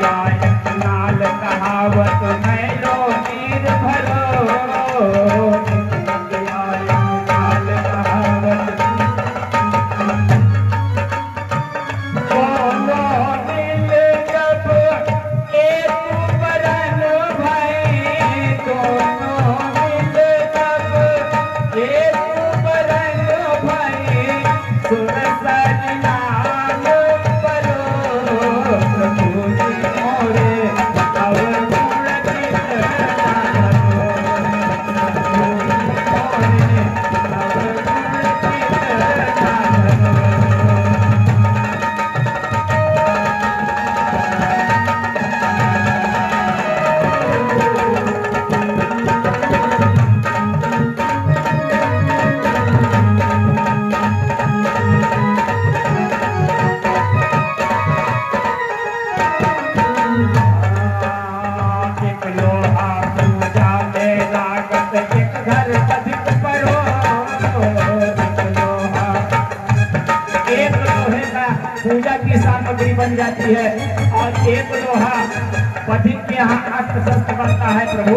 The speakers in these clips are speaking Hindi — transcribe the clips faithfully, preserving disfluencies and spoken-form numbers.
माया एक नाल कहावत मैं लो नीर भरो माया एक नाल कहावत बोलो दिल जब एक बरन भाई दोनों मिल जब एक बरन भाई सुन सजनाम परो प्रभु जी मोरे अब गुण पूजा की सामग्री बन जाती है और एक लोहा पथिक के यहाँ अस्त्र शस्त्र बनता है प्रभु।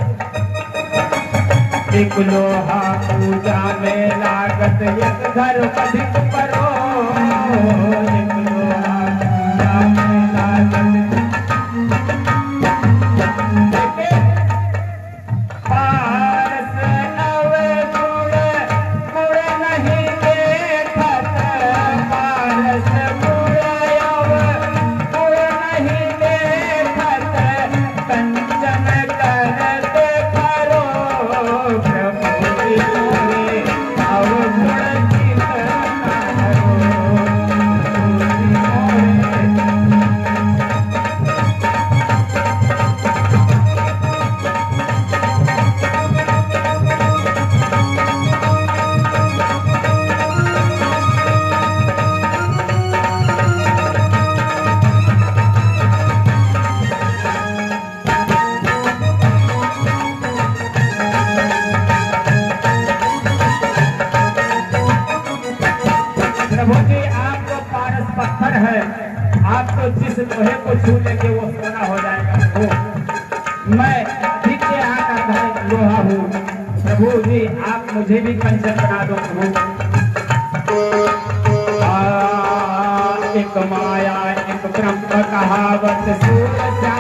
एक लोहा पूजा में लागत एक घर पथिक परो एक लोहा पूजा में लागत पत्थर है, आप तो जिस लोहे को छू लेंगे वो सोना हो जाएगा प्रभु। मैं ठीक के यहाँ का धारी लोहा हूँ प्रभु जी, आप मुझे भी कंचन बना दो प्रभु। एक माया एक ब्रह्म कहावत सूरज